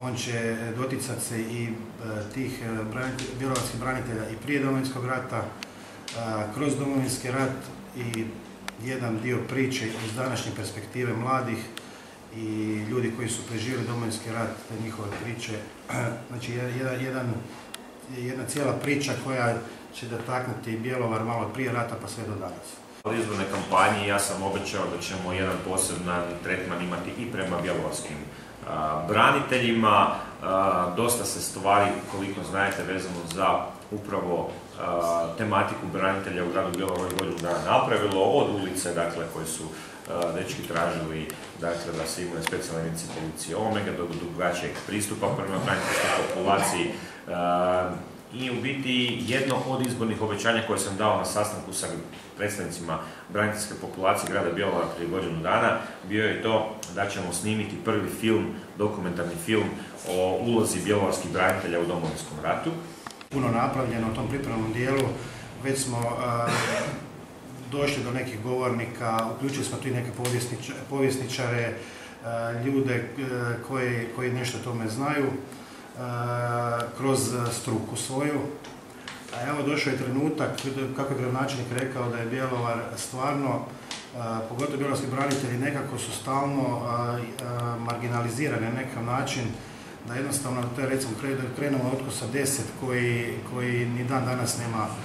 On će doticati se i tih bjelovarskih branitelja i prije Domovinskog rata, kroz Domovinski rat i jedan dio priče iz današnje perspektive mladih i ljudi koji su preživjeli Domovinski rat, te njihove priče. Znači jedna cijela priča koja će dotaknuti Bjelovar malo prije rata pa sve do danas. U izbornoj kampanji ja sam obećao da ćemo jedan poseban tretman imati i prema bjelovarskim braniteljima. Dosta se stvari, koliko znate, vezano za upravo tematiku branitelja u gradu Bjelovaru godinu dana napravilo, od ulice, dakle, koje su dečki tražili, dakle, da se imaju specijalne jedinice policije Omega, do drugačijeg pristupa prema braniteljskoj populaciji. I u biti jedno od izbornih obećanja koje sam dao na sastanku sa predstavnicima braniteljske populacije grada Bjelovara prije godinu dana bio je to da ćemo snimiti prvi film, dokumentarni film o ulozi bjelovarskih branitelja u Domovinskom ratu. Puno napravljeno u tom pripremnom dijelu, već smo došli do nekih govornika, uključili smo tu i neke povjesničare, ljude koji nešto o tome znaju, kroz struku svoju. A evo došao je trenutak, kako je gradonačelnik rekao, da je Bjelovar stvarno, pogotovo bjelovarski branitelji, nekako su stalno marginalizirani na nekakav način, da jednostavno, to je recimo krenemo od Otkusa 10 koji ni dan danas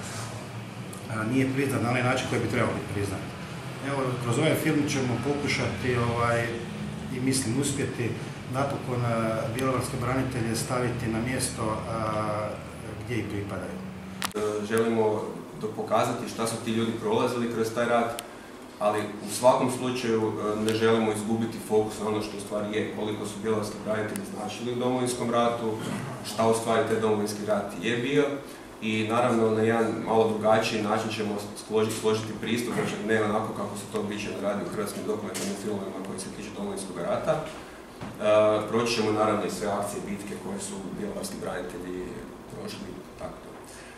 nije priznat na onaj način koji bi trebao biti priznat. Evo, kroz ovaj film ćemo pokušati i mislim uspjeti napokon bjelovarske branitelje staviti na mjesto gdje ih pripadaju. Želimo pokazati šta su ti ljudi prolazili kroz taj rat, ali u svakom slučaju ne želimo izgubiti fokus na ono što u stvari je, koliko su bjelovarski branitelji značili u Domovinskom ratu, šta u stvari taj Domovinski rat je bio i naravno na jedan malo drugačiji način ćemo složiti pristup, znači ne onako kako se to običajno radi u hrvatskim dokumentarnim filmovima koji se tiču Domovinskog rata. Proći ćemo naravno i sve akcije, bitke koje su bjelovarski branitelji prošli, tako to.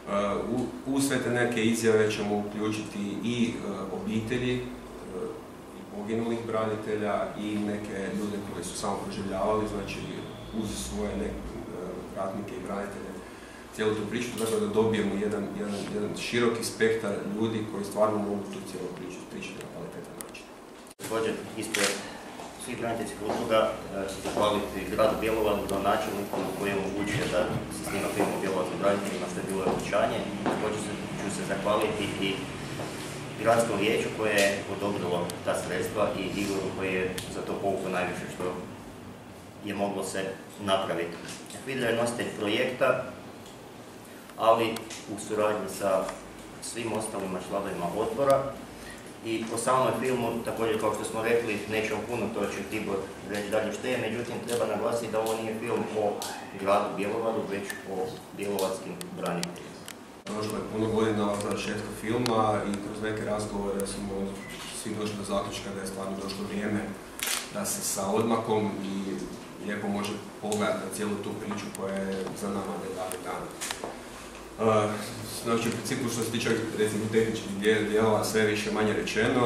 U sve te neke izjave ćemo uključiti i obitelji i poginulih branitelja i neke ljude koji su samo proživljavali, znači uz svoje ratnike i branitelje cijelu tu priču, tako da dobijemo jedan široki spektar ljudi koji stvarno mogu tu cijelu priču pričati na kvalitetan način. Također, ispred svih braniteljskih udruga se zahvaliti gradu Bjelovaru, gradonačelniku koji je omogućio da se snima film o bjelovarskim braniteljima, što je bilo obećanje. Također ću se zahvaliti i gradskom vijeću koje je odobrilo ta sredstva i Igoru koji je za to povukao najviše što je moglo se napraviti. Fidler je nositelj projekta, ali u suradnji sa svim ostalima članovima odbora. I po samom filmu, također kao što smo rekli, nećemo puno, to će Tibor reći dalje što je, međutim treba naglasiti da ovo nije film o gradu Bjelovaru, već o bjelovarskim braniteljima. Prošlo je puno godina od završetka filma i kroz neke razgovore smo svi došli do zaključka da je stvarno došlo vrijeme da se sa odmakom i lijepo može pogledati na cijelu tu priču koja je za nama davnih dana. Znači, u principu što se tiče recimo tehničkih dijelova, sve više manje rečeno,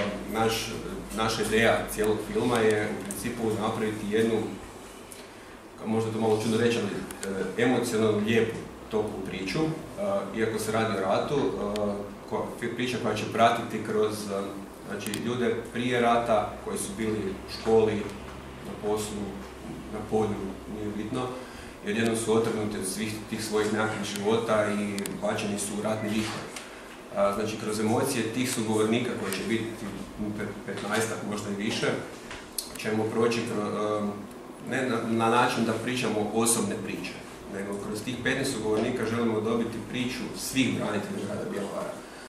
naša ideja cijelog filma je u principu napraviti jednu, možda to malo čudno reći, ali emocionalno lijepu, toplu priču, iako se radi o ratu, priča koja će pratiti kroz znači, ljude prije rata koji su bili u školi, na poslu, na polju, nije bitno, jer jednom su otrgnuti od svih tih svojih nekakvih života i bačeni su u ratni vihor. Znači, kroz emocije tih sugovornika koji će biti 15-ak, možda i više, ćemo proći ne na način da pričamo osobne priče, nego kroz tih 15 sugovornika želimo dobiti priču svih branitelja grada Bjelovara.